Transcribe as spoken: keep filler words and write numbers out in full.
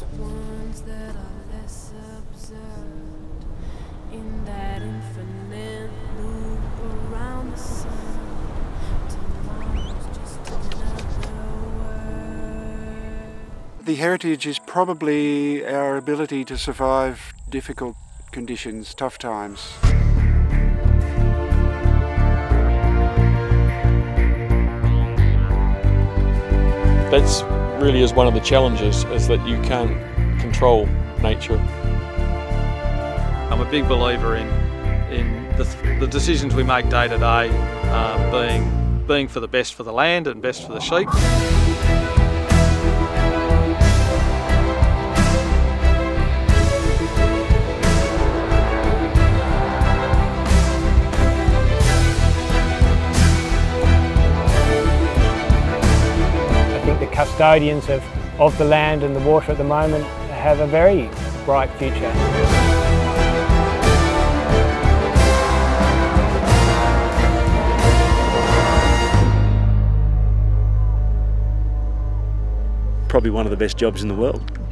ones that are less observed in that infinite loop around the sun. Tomorrow's just another word. The heritage is probably our ability to survive difficult conditions, tough times. That's really is one of the challenges, is that you can't control nature. I'm a big believer in in the, the decisions we make day to day uh, being being for the best for the land and best for the sheep. The custodians of, of the land and the water at the moment have a very bright future. Probably one of the best jobs in the world.